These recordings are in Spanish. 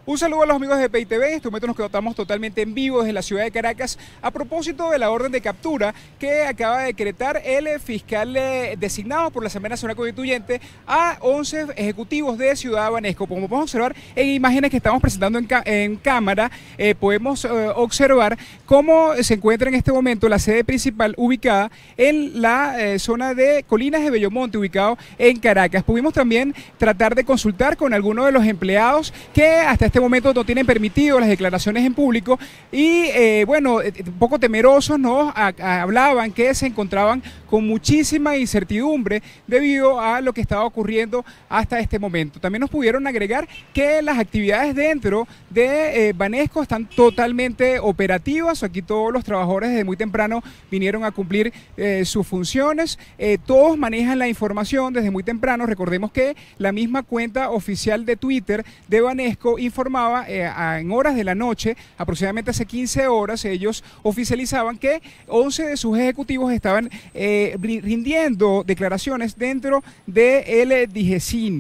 Un saludo a los amigos de PITV. En este momento nos encontramos totalmente en vivo desde la ciudad de Caracas a propósito de la orden de captura que acaba de decretar el fiscal designado por la Asamblea Nacional Constituyente a 11 ejecutivos de Ciudad Banesco. Como podemos observar en imágenes que estamos presentando en cámara, podemos observar cómo se encuentra en este momento la sede principal ubicada en la zona de Colinas de Bellomonte, ubicado en Caracas. Pudimos también tratar de consultar con algunos de los empleados que hasta este momento no tienen permitido las declaraciones en público y un poco temerosos nos hablaban que se encontraban con muchísima incertidumbre debido a lo que estaba ocurriendo hasta este momento. También nos pudieron agregar que las actividades dentro de Banesco están totalmente operativas. Aquí todos los trabajadores desde muy temprano vinieron a cumplir sus funciones. Todos manejan la información desde muy temprano. Recordemos que la misma cuenta oficial de Twitter de Banesco informaba en horas de la noche, aproximadamente hace 15 horas, ellos oficializaban que 11 de sus ejecutivos estaban rindiendo declaraciones dentro del DIGESIN.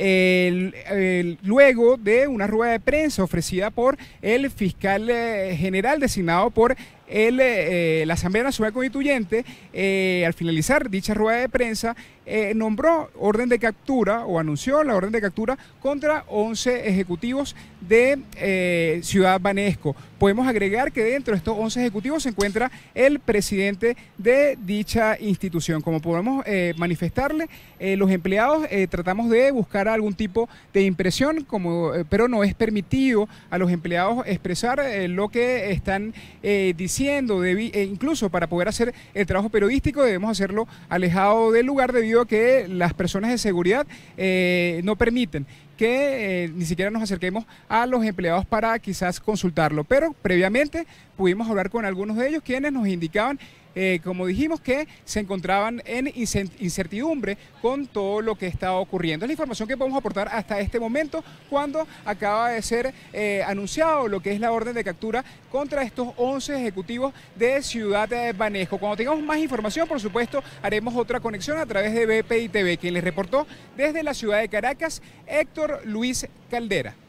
Luego de una rueda de prensa ofrecida por el fiscal general designado por la Asamblea Nacional Constituyente, al finalizar dicha rueda de prensa, nombró orden de captura o anunció la orden de captura contra 11 ejecutivos de Ciudad Banesco. Podemos agregar que dentro de estos 11 ejecutivos se encuentra el presidente de dicha institución. Como podemos manifestarle, los empleados tratamos de buscar algún tipo de impresión, pero no es permitido a los empleados expresar lo que están diciendo. Incluso para poder hacer el trabajo periodístico debemos hacerlo alejado del lugar debido a que las personas de seguridad no permiten que ni siquiera nos acerquemos a los empleados para quizás consultarlo. Pero previamente pudimos hablar con algunos de ellos quienes nos indicaban, como dijimos, que se encontraban en incertidumbre con todo lo que está ocurriendo. Es la información que podemos aportar hasta este momento, cuando acaba de ser anunciado lo que es la orden de captura contra estos 11 ejecutivos de Ciudad Banesco. Cuando tengamos más información, por supuesto, haremos otra conexión a través de BPI TV. Quien les reportó desde la ciudad de Caracas, Héctor Luis Caldera.